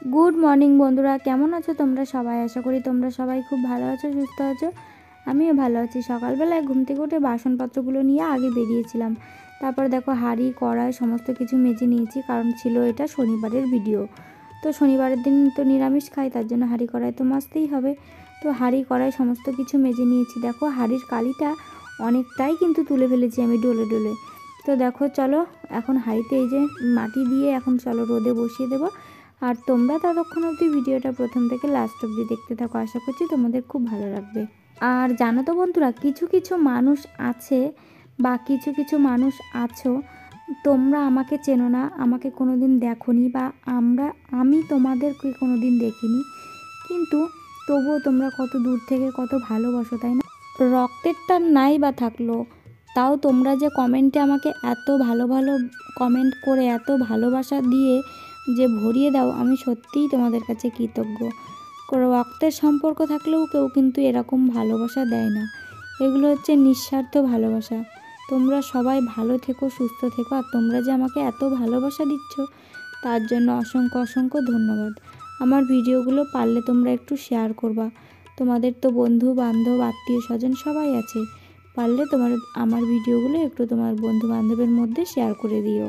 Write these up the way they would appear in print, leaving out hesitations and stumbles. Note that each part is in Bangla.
গুড মর্নিং বন্ধুরা, কেমন আছো তোমরা সবাই? আশা করি তোমরা সবাই খুব ভালো আছো, সুস্থ আছো। আমিও ভালো আছি। সকালবেলায় ঘুম থেকে উঠে বাসনপত্রগুলো নিয়ে আগে বেরিয়েছিলাম। তারপর দেখো হাঁড়ি কড়াই সমস্ত কিছু মেজে নিয়েছি, কারণ ছিল এটা শনিবারের ভিডিও। তো শনিবারের দিন তো নিরামিষ খাই, তার জন্য হাঁড়ি কড়াই তো মাজতেই হবে। তো হাঁড়ি কড়াই সমস্ত কিছু মেজে নিয়েছি। দেখো হাঁড়ির কালিটা অনেকটাই কিন্তু তুলে ফেলেছি আমি ডলে ডলে। তো দেখো চলো এখন হাঁড়িতে এই যে মাটি দিয়ে এখন চলো রোদে বসিয়ে দেবো। আর তোমরা ততক্ষণ অবধি ভিডিওটা প্রথম থেকে লাস্ট অবধি দেখতে থাকো, আশা করছি তোমাদের খুব ভালো লাগবে। আর জানো তো বন্ধুরা, কিছু কিছু মানুষ আছে বা কিছু কিছু মানুষ আছো, তোমরা আমাকে চেনো না, আমাকে কোনো দিন দেখোনি বা আমি তোমাদেরকে কোনো দিন দেখিনি, কিন্তু তবুও তোমরা কত দূর থেকে কত ভালোবাসো, তাই না? রক্তের টান নাই বা থাকলো, তাও তোমরা যে কমেন্টে আমাকে এত ভালো ভালো কমেন্ট করে এত ভালোবাসা দিয়ে যে ভরিয়ে দাও, আমি সত্যিই তোমাদের কাছে কৃতজ্ঞ। রক্তের সম্পর্ক থাকলেও কেউ কিন্তু এরকম ভালোবাসা দেয় না। এগুলো হচ্ছে নিঃস্বার্থ ভালোবাসা। তোমরা সবাই ভালো থেকো, সুস্থ থেকো। আর তোমরা যে আমাকে এত ভালোবাসা দিচ্ছ, তার জন্য অসংখ্য অসংখ্য ধন্যবাদ। আমার ভিডিওগুলো পারলে তোমরা একটু শেয়ার করবা। তোমাদের তো বন্ধু বান্ধব আত্মীয় স্বজন সবাই আছে, পারলে আমার ভিডিওগুলো একটু তোমার বন্ধু বান্ধবের মধ্যে শেয়ার করে দিও।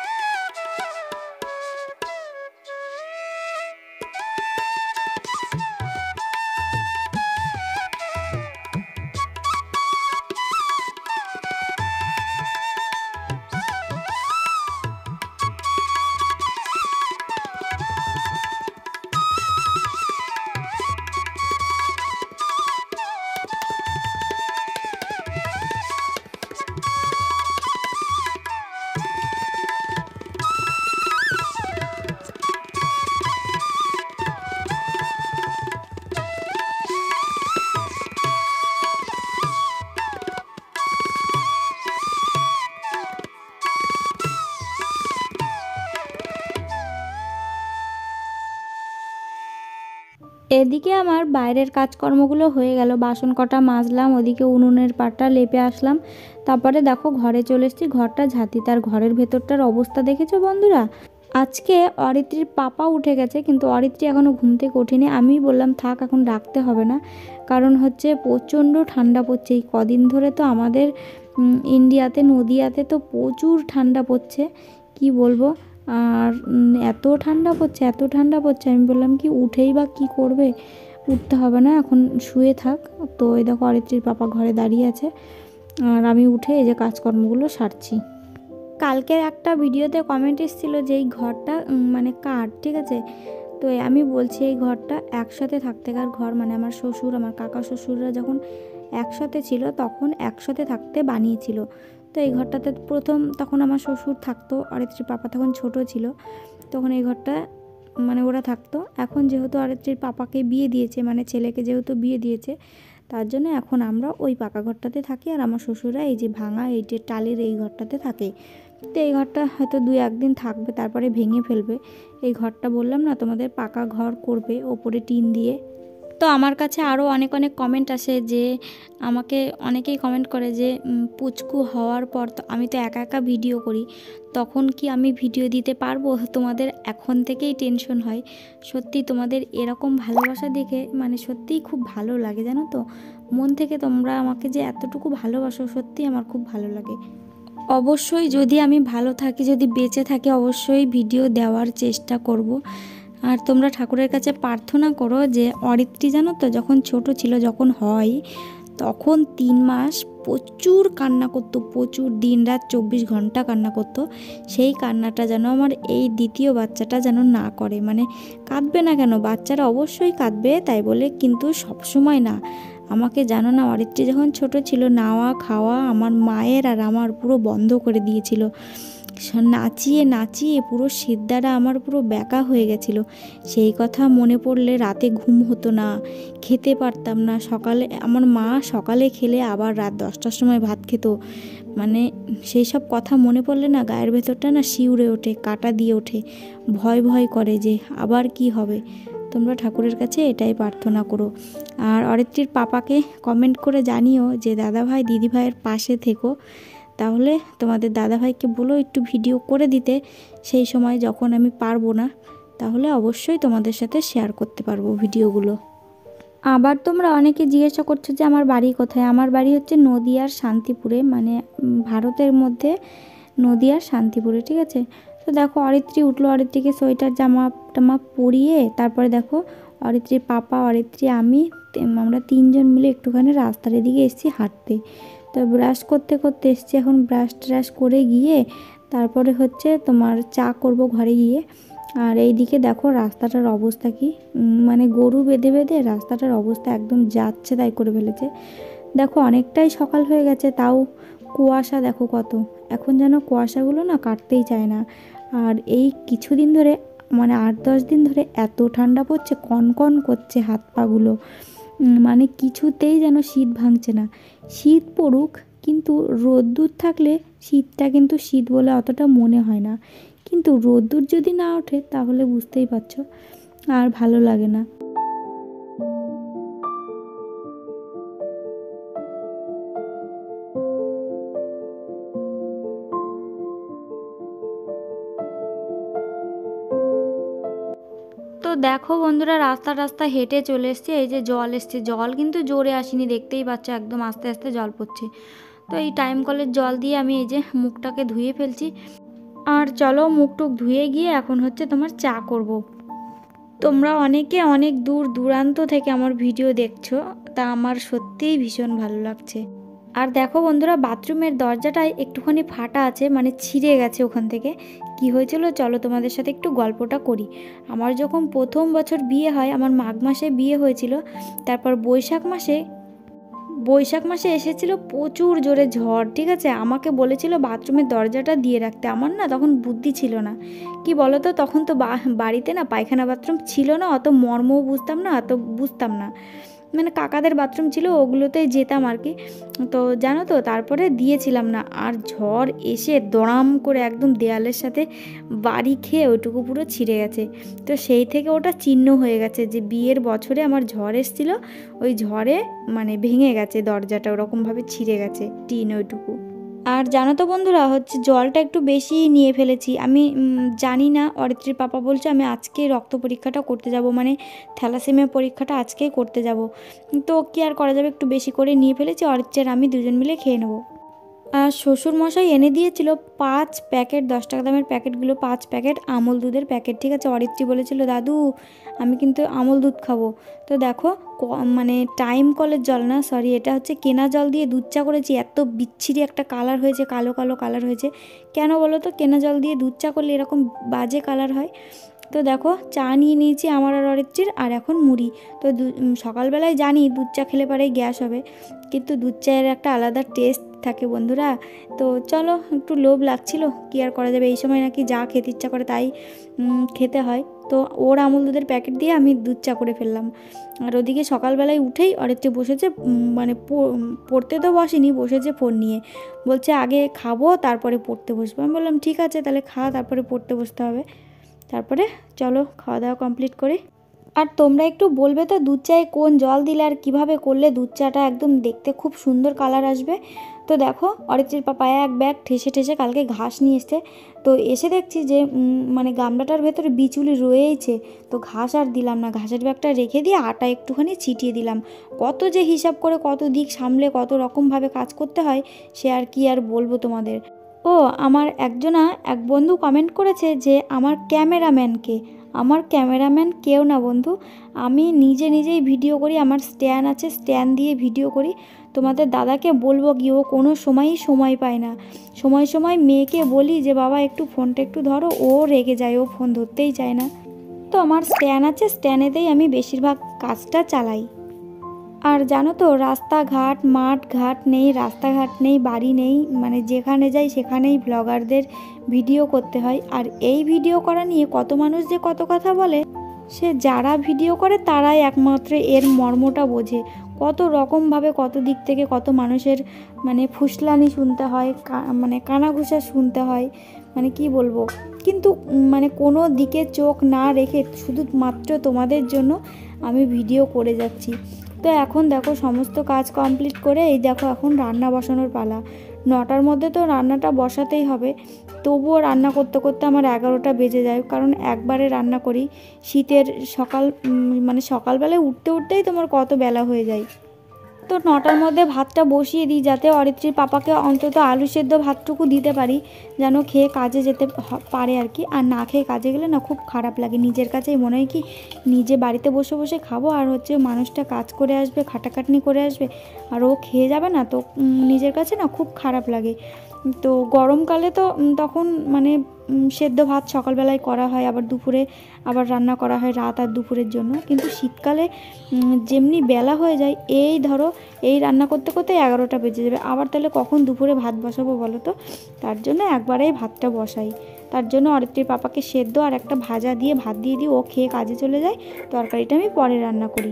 এদিকে আমার বাইরের কাজকর্মগুলো হয়ে গেল, বাসন কটা মাজলাম, ওদিকে উনুনের পাটা লেপে আসলাম। তারপরে দেখো ঘরে চলে এসেছি, ঘরটা ঝাঁতি। তার ঘরের ভেতরটার অবস্থা দেখেছো বন্ধুরা? আজকে অরিত্রীর পাপা উঠে গেছে, কিন্তু অরিত্রী এখনও ঘুম থেকে ওঠেনি। আমি বললাম থাক, এখন ডাকতে হবে না, কারণ হচ্ছে প্রচণ্ড ঠান্ডা পড়ছে এই কদিন ধরে। তো আমাদের ইন্ডিয়াতে নদিয়াতে তো প্রচুর ঠান্ডা পড়ছে, কি বলবো। আর এত ঠান্ডা পড়ছে, এত ঠান্ডা পড়ছে, আমি বললাম কি উঠেই বা কী করবে, উঠতে হবে না, এখন শুয়ে থাক। তো এই দেখো অরিত্রীর পাপা ঘরে দাঁড়িয়ে আছে, আর আমি উঠে এই যে কাজকর্মগুলো সারছি। কালকের একটা ভিডিওতে কমেন্ট এসেছিলো যে এই ঘরটা মানে কার, ঠিক আছে? তো আমি বলছি এই ঘরটা একসাথে থাকতেকার ঘর, মানে আমার শ্বশুর আমার কাকা শ্বশুররা যখন একসাথে ছিল তখন একসাথে থাকতে বানিয়েছিল। তো এই ঘরটাতে তখন আমার শ্বশুর থাকতো, অরিত্রীর পাপা তখন ছোট ছিল, তখন এই ঘরটা মানে ওরা থাকতো। এখন যেহেতু অরিত্রীর পাপাকে বিয়ে দিয়েছে, মানে ছেলেকে যেহেতু বিয়ে দিয়েছে, তার জন্য এখন আমরা ওই পাকা ঘরটাতে থাকি, আর আমার শ্বশুররা এই যে ভাঙা এই যে টালির এই ঘরটাতে থাকে। তো এই ঘরটা হয়তো 2-1 দিন থাকবে, তারপরে ভেঙে ফেলবে। এই ঘরটা বললাম না তোমাদের পাকা ঘর করবে, ওপরে টিন দিয়ে। তো আমার কাছে আরও অনেক অনেক কমেন্ট আসে, যে আমাকে অনেকেই কমেন্ট করে যে পুচকু হওয়ার পর তো আমি তো একা একা ভিডিও করি, তখন কি আমি ভিডিও দিতে পারবো? তোমাদের এখন থেকেই টেনশন হয়। সত্যি তোমাদের এরকম ভালোবাসা দেখে মানে সত্যিই খুব ভালো লাগে, জানো তো। মন থেকে তোমরা আমাকে যে এতটুকু ভালোবাসো, সত্যি আমার খুব ভালো লাগে। অবশ্যই যদি আমি ভালো থাকি, যদি বেঁচে থাকি, অবশ্যই ভিডিও দেওয়ার চেষ্টা করব। আর তোমরা ঠাকুরের কাছে প্রার্থনা করো যে অরিত্রী জানো তো যখন ছোট ছিল, যখন হয় তখন 3 মাস প্রচুর কান্না করতো, প্রচুর দিনরাত 24 ঘন্টা কান্না করতো। সেই কান্নাটা যেন আমার এই দ্বিতীয় বাচ্চাটা যেন না করে। মানে কাঁদবে না কেন, বাচ্চারা অবশ্যই কাঁদবে, তাই বলে কিন্তু সবসময় না। আমাকে জানো না, অরিত্রী যখন ছোট ছিল, নাওয়া খাওয়া আমার মায়ের আর আমার পুরো বন্ধ করে দিয়েছিল। নাচিয়ে নাচিয়ে পুরো সিদ্ধাটা আমার পুরো ব্যাকা হয়ে গেছিলো। সেই কথা মনে পড়লে রাতে ঘুম হতো না, খেতে পারতাম না। সকালে আমার মা সকালে খেলে আবার রাত 10টার সময় ভাত খেত। মানে সেই সব কথা মনে পড়লে না গায়ের ভেতরটা না শিউরে ওঠে, কাটা দিয়ে ওঠে, ভয় ভয় করে যে আবার কি হবে। তোমরা ঠাকুরের কাছে এটাই প্রার্থনা করো। আর অরিত্রীর পাপাকে কমেন্ট করে জানিও যে দাদাভাই দিদিভাইয়ের পাশে থেকো। তাহলে তোমাদের দাদাভাইকে বলো একটু ভিডিও করে দিতে সেই সময় যখন আমি পারবো না। তাহলে অবশ্যই তোমাদের সাথে শেয়ার করতে পারবো ভিডিওগুলো। আবার তোমরা অনেকে জিজ্ঞাসা করছো যে আমার বাড়ি কোথায়। আমার বাড়ি হচ্ছে নদিয়ার শান্তিপুরে, মানে ভারতের মধ্যে নদিয়ার শান্তিপুরে, ঠিক আছে। তো দেখো অরিত্রী উঠলো, অরিত্রীকে সোয়েটার জামা টামা পরিয়ে তারপরে দেখো অরিত্রীর পাপা, অরিত্রী, আমি, আমরা তিনজন মিলে একটুখানি রাস্তার এদিকে এসেছি হাঁটতে। তো ব্রাশ করতে করতে এসেছি, এখন ব্রাশ ট্রাশ করে গিয়ে তারপরে হচ্ছে তোমার চা করব ঘরে গিয়ে। আর এইদিকে দেখো রাস্তাটার অবস্থা কি, মানে গরু বেঁধে বেঁধে রাস্তাটার অবস্থা একদম যাচ্ছে তাই করে ফেলেছে। দেখো অনেকটাই সকাল হয়ে গেছে, তাও কুয়াশা দেখো কত। এখন যেন কুয়াশাগুলো না কাটতেই চায় না। আর এই কিছুদিন ধরে, মানে 8-10 দিন ধরে এত ঠান্ডা পড়ছে, কনকন করছে হাত পাগুলো, মানে কিছুতেই যেন শীত ভাঙছে না। শীত পড়ুক, কিন্তু রোদ্দুর থাকলে শীতটা কিন্তু শীত বলে অতটা মনে হয় না, কিন্তু রোদ্দুর যদি না ওঠে তাহলে বুঝতেই পারছো আর ভালো লাগে না। তো দেখো বন্ধুরা, রাস্তা হেঁটে চলে এসছে, এই যে জল এসছে, জল কিন্তু জোরে আসেনি, দেখতেই পাচ্ছ একদম আস্তে আস্তে জল পড়ছে। তো এই টাইম কলের জল দিয়ে আমি এই যে মুখটাকে ধুয়ে ফেলছি। আর চলো মুখ টুক ধুয়ে গিয়ে এখন হচ্ছে তোমার চা করব। তোমরা অনেকে অনেক দূর দূরান্ত থেকে আমার ভিডিও দেখছো, তা আমার সত্যিই ভীষণ ভালো লাগছে। আর দেখো বন্ধুরা, বাথরুমের দরজাটায় একটুখানি ফাটা আছে, মানে ছিঁড়ে গেছে ওখান থেকে। কি হয়েছিল চলো তোমাদের সাথে একটু গল্পটা করি। আমার যখন প্রথম বছর বিয়ে হয়, আমার মাঘ মাসে বিয়ে হয়েছিল, তারপর বৈশাখ মাসে এসেছিল প্রচুর জোরে ঝড়, ঠিক আছে। আমাকে বলেছিল বাথরুমের দরজাটা দিয়ে রাখতে। আমার না তখন বুদ্ধি ছিল না, কি বলো তো, তখন তো বাড়িতে না পায়খানা বাথরুম ছিল না, অত মর্মও বুঝতাম না, মানে কাকাদের বাথরুম ছিল, ওগুলোতেই যেতাম আর কি। তো জানো তো, তারপরে দিয়েছিলাম না, আর ঝড় এসে দড়াম করে একদম দেয়ালের সাথে বাড়ি খেয়ে ওইটুকু পুরো ছিঁড়ে গেছে। তো সেই থেকে ওটা চিহ্ন হয়ে গেছে যে বিয়ের বছরে আমার ঝড় এসেছিল, ওই ঝড়ে মানে ভেঙে গেছে দরজাটা, ওরকমভাবে ছিঁড়ে গেছে টিন ওইটুকু। আর জানো তো বন্ধুরা, হচ্ছে জলটা একটু বেশি নিয়ে ফেলেছি আমি, জানি না। অরিত্রীর পাপা বলছে আমি আজকে রক্ত পরীক্ষাটা করতে যাব, মানে থ্যালাসেমিয়া পরীক্ষাটা আজকেই করতে যাব। তো কি আর করা যাবে, একটু বেশি করে নিয়ে ফেলেছি, অরিত্রী আর আমি দুজন মিলে খেয়ে নেবো। আর শ্বশুরমশাই এনে দিয়েছিল 5 প্যাকেট, 10 টাকা দামের প্যাকেটগুলো, 5 প্যাকেট আমল দুধের প্যাকেট, ঠিক আছে। অরিত্রী বলেছিল দাদু আমি কিন্তু আমল দুধ খাবো। তো দেখো মানে টাইম কলের জল না, সরি, এটা হচ্ছে কেনা জল দিয়ে দুধ চা করেছি। এত বিচ্ছিরি একটা কালার হয়েছে, কালো কালো কালার হয়েছে। কেন বলো তো, কেনা জল দিয়ে দুধ চা করলে এরকম বাজে কালার হয়। তো দেখো চা নিয়ে নিয়েছি আমার আর অরিত্রীর, আর এখন মুড়ি। তো সকালবেলায় জানি দুধ চা খেলে পরেই গ্যাস হবে, কিন্তু দুধ চায়ের একটা আলাদা টেস্ট থাকে বন্ধুরা। তো চলো, একটু লোভ লাগছিল, কি আর করা যাবে, এই সময় নাকি যা খেতে ইচ্ছা করে তাই খেতে হয়। তো ওর আমুল দুধের প্যাকেট দিয়ে আমি দুধ চা করে ফেললাম। আর ওদিকে সকালবেলায় উঠেই অরিত্রী বসেছে, মানে পড়তে তো বসেনি, বসেছে ফোন নিয়ে, বলছে আগে খাবো তারপরে পড়তে বসবো। আমি বললাম ঠিক আছে তাহলে খা, তারপরে পড়তে বসতে হবে। তারপরে চলো খাওয়া দাওয়া কমপ্লিট করে। আর তোমরা একটু বলবে তো দুধ চায়ে কোন জল দিলে আর কীভাবে করলে দুধ চাটা একদম দেখতে খুব সুন্দর কালার আসবে। তো দেখো অরিত্রীর পাপা এক ব্যাগ ঠেসে ঠেসে কালকে ঘাস নিয়ে এসছে। তো এসে দেখছি যে মানে গামলাটার ভেতরে বিচুলি রয়েইছে। তো ঘাস আর দিলাম না, ঘাসের ব্যাগটা রেখে দিয়ে আটা একটুখানি ছিটিয়ে দিলাম। কত যে হিসাব করে, কত দিক সামলে, কত রকমভাবে কাজ করতে হয়, সে আর কি আর বলবো তোমাদের। ও আমার এক বন্ধু কমেন্ট করেছে যে আমার ক্যামেরাম্যানকে। আমার ক্যামেরাম্যান কেউ না বন্ধু, আমি নিজেই ভিডিও করি, আমার স্ট্যান্ড আছে, স্ট্যান্ড দিয়ে ভিডিও করি। তোমাদের দাদাকে বলবো কি, ও কোনো সময়ই সময় পায় না। সময় মেয়েকে বলি যে বাবা একটু ফোনটা একটু ধরো, ও রেগে যায়, ও ফোন ধরতেই চায় না। তো আমার স্ট্যান্ড আছে, স্ট্যান্ডেতেই আমি বেশিরভাগ কাজটা চালাই। আর জানো তো, রাস্তাঘাট মাঠ ঘাট নেই, রাস্তাঘাট নেই, বাড়ি নেই, মানে যেখানে যাই সেখানেই ব্লগারদের ভিডিও করতে হয়। আর এই ভিডিও করা নিয়ে কত মানুষ যে কত কথা বলে, সে যারা ভিডিও করে তারাই একমাত্র এর মর্মটা বোঝে। কত রকমভাবে, কত দিক থেকে কত মানুষের মানে ফুসলানি শুনতে হয়, মানে কানাঘুষা শুনতে হয়, মানে কি বলবো। কিন্তু মানে কোনো দিকে চোখ না রেখে শুধুমাত্র তোমাদের জন্য আমি ভিডিও করে যাচ্ছি। তো এখন দেখো সমস্ত কাজ কমপ্লিট করে এই দেখো এখন রান্না বসানোর পালা। 9টার মধ্যে তো রান্নাটা বসাতেই হবে। তবুও রান্না করতে করতে আমার 11টা বেজে যায়, কারণ একবারে রান্না করি। শীতের সকাল মানে সকালবেলায় উঠতে উঠতেই তোমার কত বেলা হয়ে যায়। তো 9টার মধ্যে ভাতটা বসিয়ে দিই, যাতে অরিত্রীর পাপাকে অন্তত আলু সেদ্ধ ভাতটুকু দিতে পারি, যেন খেয়ে কাজে যেতে পারে আর কি। আর না খেয়ে কাজে গেলে না খুব খারাপ লাগে, নিজের কাছেই মনে হয় কি নিজে বাড়িতে বসে বসে খাবো, আর হচ্ছে মানুষটা কাজ করে আসবে, খাটাখাটনি করে আসবে, আর ও খেয়ে যাবে না, তো নিজের কাছে না খুব খারাপ লাগে। তো গরমকালে তো তখন মানে সেদ্ধ ভাত সকালবেলায় করা হয়, আবার দুপুরে আবার রান্না করা হয় রাত আর দুপুরের জন্য। কিন্তু শীতকালে যেমনি বেলা হয়ে যায়, এই ধরো এই রান্না করতে করতে 11টা বেজে যাবে, আবার তাহলে কখন দুপুরে ভাত বসাবো বলো তো। তার জন্য একবারেই ভাতটা বসাই। তার জন্য অরিত্রীর পাপাকে সেদ্ধ আর একটা ভাজা দিয়ে ভাত দিয়ে দিই, ও খেয়ে কাজে চলে যায়, তরকারিটা আমি পরে রান্না করি।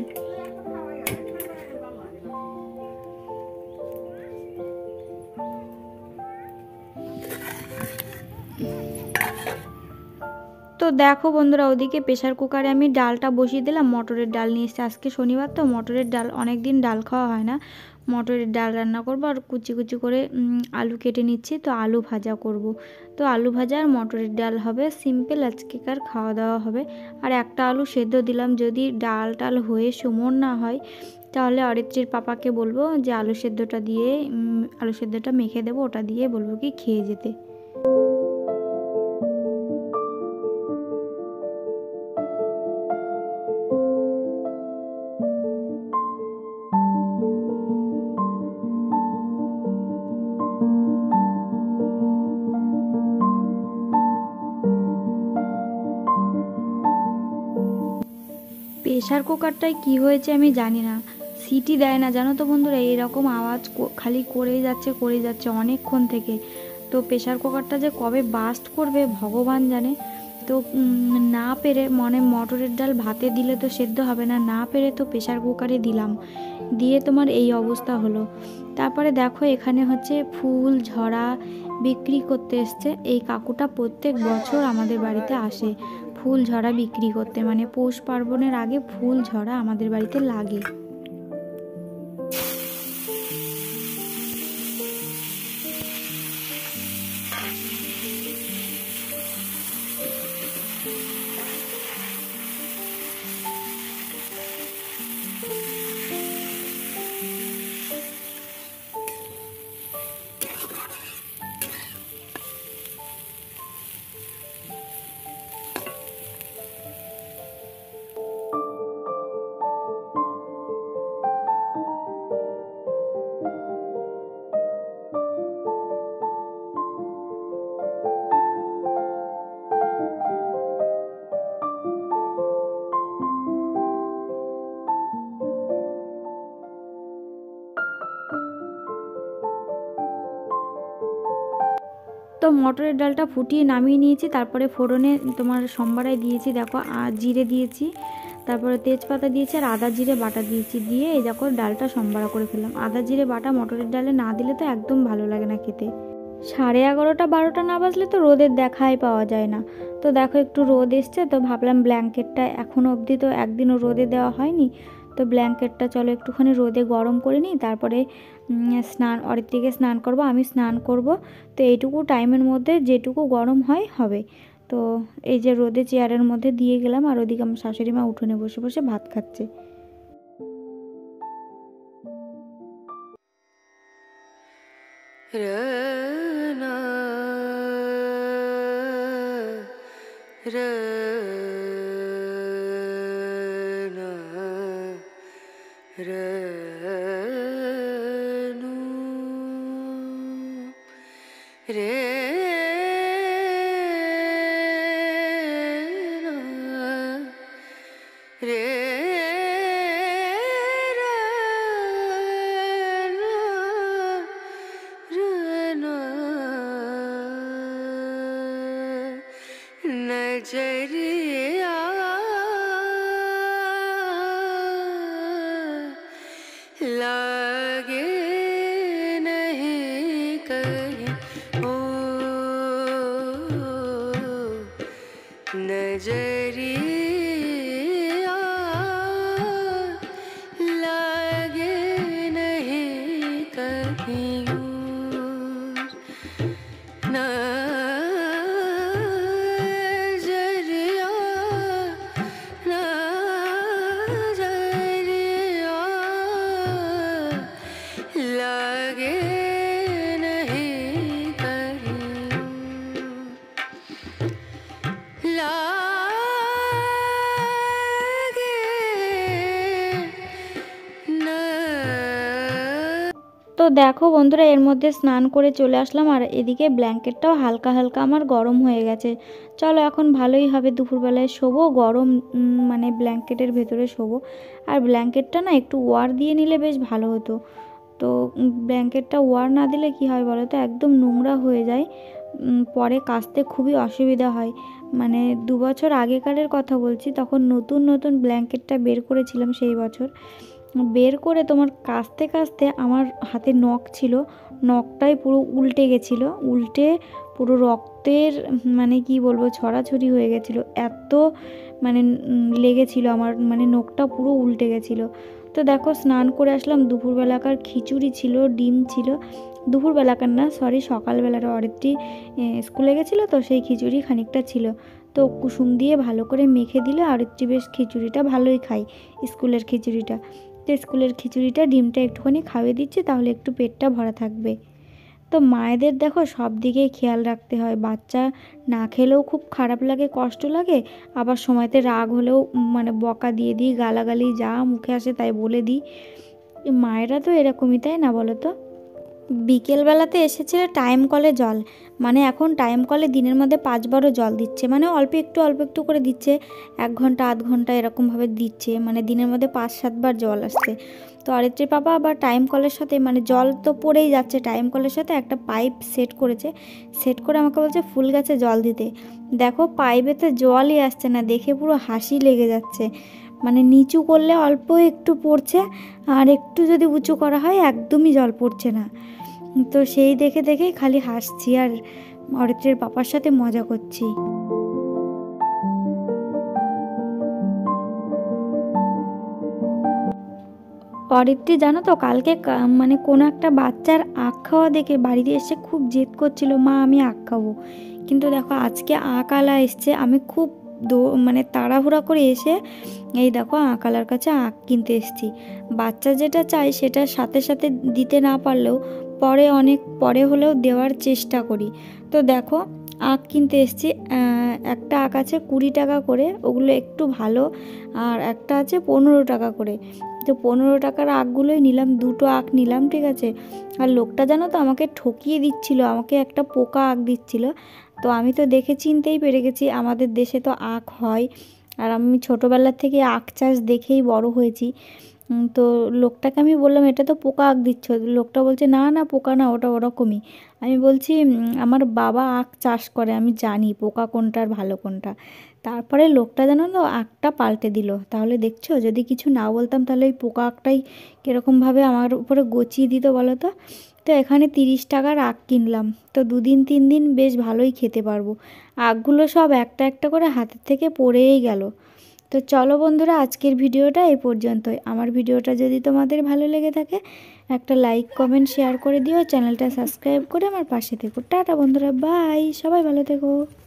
তো দেখো বন্ধুরা, ওদিকে প্রেশার কুকারে আমি ডালটা বসিয়ে দিলাম। মটরের ডাল নিয়ে এসেছি, আজকে শনিবার তো মটরের ডাল, অনেক দিন ডাল খাওয়া হয় না। মটরের ডাল রান্না করবো, আর কুচি কুচি করে আলু কেটে নিচ্ছি, তো আলু ভাজা করব। তো আলু ভাজা আর মটরের ডাল হবে, সিম্পল আজকেকার খাওয়া দাওয়া হবে। আর একটা আলু সেদ্ধ দিলাম, যদি ডাল টাল হয়ে সুমন না হয় তাহলে অরিত্রীর পাপাকে বলবো যে আলু সেদ্ধটা দিয়ে আলু সেদ্ধটা মেখে দেবো, ওটা দিয়ে বলবো কি খেয়ে যেতে। প্রেশার কুকারটায় কি হয়েছে আমি জানি না, সিটি দেয় না জানো তো বন্ধুরা, এরকম আওয়াজ খালি করেই যাচ্ছে অনেকক্ষণ থেকে। তো প্রেশার কুকারটা যে কবে বাস্ট করবে ভগবান জানে। তো না পেরে মটরের ডাল ভাতে দিলে তো সেদ্ধ হবে না, না পেরে তো প্রেশার কুকারে দিলাম, দিয়ে তোমার এই অবস্থা হলো। তারপরে দেখো এখানে হচ্ছে ফুল ঝরা বিক্রি করতে এসছে। এই কাকুটা প্রত্যেক বছর আমাদের বাড়িতে আসে ফুল ঝরা বিক্রি করতে, মানে পৌষ পার্বণের আগে ফুল ঝরা আমাদের বাড়িতে লাগে। তো মটরের ডালটা ফুটিয়ে নামিয়ে নিয়েছি, তারপরে ফোড়নে তোমার সম্বারায় দিয়েছি দেখো, জিরে দিয়েছি, তারপরে তেজপাতা দিয়েছি, আর আদা জিরে বাটা দিয়েছি, দিয়ে এই দেখো ডালটা সম্বারা করে ফেললাম। আদা জিরে বাটা মটরের ডালে না দিলে তো একদম ভালো লাগে না খেতে। 11:30 12টা না বাজলে তো রোদের দেখাই পাওয়া যায় না। তো দেখো একটু রোদ এসছে, তো ভাবলাম ব্ল্যাঙ্কেটটা এখনও অবধি তো একদিনও রোদে দেওয়া হয়নি, তো ব্ল্যাঙ্কেটটা চলো একটুখানি রোদে গরম করে নিই, তারপরে অরিত্রীকে স্নান করব, আমি স্নান করব। তো এইটুকু টাইমের মধ্যে যেটুকু গরম হয় হবে। তো এই যে রোদে চেয়ারের মধ্যে দিয়ে গেলাম, আর ওদিকে আমার শাশুড়ি মা উঠোনে বসে বসে ভাত খাচ্ছে। नजरिया लागे नहीं कहीं ओ नजरिया लागे नहीं कहीं नजरिया नजरिया लगे नहीं कहीं लागे न। তো দেখো বন্ধুরা, এর মধ্যে স্নান করে চলে আসলাম, আর এদিকে ব্ল্যাঙ্কেটটাও হালকা হালকা আমার গরম হয়ে গেছে। চলো এখন ভালোই হবে, দুপুরবেলায় শোবো গরম মানে ব্ল্যাঙ্কেটের ভেতরে শোবো। আর ব্ল্যাঙ্কেটটা না একটু ওয়ার দিয়ে নিলে বেশ ভালো হতো। তো ব্ল্যাঙ্কেটটা ওয়ার না দিলে কি হয় বলো তো, একদম নোংরা হয়ে যায়, পরে কাচতে খুবই অসুবিধা হয়। মানে 2 বছর আগেকারের কথা বলছি, তখন নতুন নতুন ব্ল্যাঙ্কেটটা বের করেছিলাম সেই বছর। বের করে তোমার কাচতে কাচতে আমার হাতে নখ ছিল, নখটাই পুরো উল্টে গেছিলো, উল্টে পুরো রক্তের মানে কি বলবো ছড়াছড়ি হয়ে গেছিলো, এত মানে লেগেছিল আমার, মানে নখটা পুরো উল্টে গেছিলো। তো দেখো স্নান করে আসলাম, দুপুরবেলাকার খিচুড়ি ছিল, ডিম ছিল, দুপুরবেলাকার না সরি সকালবেলার, অরিত্রি স্কুলে গেছিলো তো সেই খিচুড়ি খানিকটা ছিল। তো কুসুম দিয়ে ভালো করে মেখে দিলে অরিত্রি বেশ খিচুড়িটা ভালোই খায়, স্কুলের খিচুড়িটা। তো স্কুলের খিচুড়িটা ডিমটা একটুখানি খাইয়ে দিচ্ছি, তাহলে একটু পেটটা ভরা থাকবে। তো মায়েদের দেখো সব দিকেই খেয়াল রাখতে হয়, বাচ্চা না খেলেও খুব খারাপ লাগে, কষ্ট লাগে, আবার সময়তে রাগ হলেও মানে বকা দিয়ে দিই, গালাগালি যা মুখে আসে তাই বলে দিই। মায়েরা তো এরকমই, তাই না বলো তো? বিকেলবেলাতে এসেছিল টাইম কলে জল, মানে এখন টাইম কলে দিনের মধ্যে 5বারও জল দিচ্ছে, মানে অল্প একটু করে দিচ্ছে, 1 ঘন্টা আধ ঘন্টা এরকমভাবে দিচ্ছে, মানে দিনের মধ্যে 5-7বার জল আসছে। তো অরিত্রীর পাপা আবার টাইম কলের সাথে, মানে জল তো পড়েই যাচ্ছে, টাইম কলের সাথে একটা পাইপ সেট করেছে, সেট করে আমাকে বলছে ফুল গাছে জল দিতে। দেখো পাইপেতে জলই আসছে না, দেখে পুরো হাসি লেগে যাচ্ছে, মানে নিচু করলে অল্প একটু পড়ছে, আর একটু যদি উঁচু করা হয় একদমই জল পড়ছে না। তো সেই দেখে দেখেই খালি হাসছি আর অরিত্রের পাপার সাথে মজা করছি। অরিত্রি জানো তো, কালকে মানে কোনো একটা বাচ্চার আখ খাওয়া দেখে বাড়িতে এসে খুব জেদ করছিল, মা আমি আখ খাবো। কিন্তু দেখো আজকে আঁকআলা এসছে, আমি খুব মানে তাড়াহুড়া করে এসে এই দেখো আঁকআলার কাছে আখ কিনতে এসেছি। বাচ্চা যেটা চাই সেটা সাথে সাথে দিতে না পারলেও পরে, অনেক পরে হলেও দেওয়ার চেষ্টা করি। তো দেখো আখ কিনতে এসেছি, একটা আখ আছে 20 টাকা করে, ওগুলো একটু ভালো, আর একটা আছে 15 টাকা করে। তো 15 টাকার আখগুলোই নিলাম, 2টো আখ নিলাম, ঠিক আছে। আর লোকটা জানো তো আমাকে ঠকিয়ে দিচ্ছিল, আমাকে একটা পোকা আখ দিচ্ছিল। তো আমি তো দেখে চিনতেই পেরে গেছি, আমাদের দেশে তো আখ হয়, আর আমি ছোটোবেলার থেকে আখ চাষ দেখেই বড় হয়েছি। তো লোকটাকে আমি বললাম এটা তো পোকা আখ দিচ্ছ, লোকটা বলছে না না পোকা না, ওটা ওরকমই। আমি বলছি আমার বাবা আখ চাষ করে, আমি জানি পোকা কোনটা আর ভালো কোনটা। তারপরে লোকটা জানো তো আখটা পাল্টে দিল। তাহলে দেখছো, যদি কিছু না বলতাম তাহলে ওই পোকা আখটাই কীরকমভাবে আমার উপরে গচিয়ে দিত বলো তো। তো এখানে 30 টাকার আখ কিনলাম, তো 2-3 দিন বেশ ভালোই খেতে পারবো। আখগুলো সব একটা একটা করে হাতের থেকে পড়েই গেল। তো চলো বন্ধুরা, আজকের ভিডিওটা এই পর্যন্তই। আমার ভিডিওটা যদি তোমাদের ভালো লেগে থাকে একটা লাইক কমেন্ট শেয়ার করে দিও, চ্যানেলটা সাবস্ক্রাইব করে আমার পাশে থেকো। টাটা বন্ধুরা, বাই, সবাই ভালো থেকো।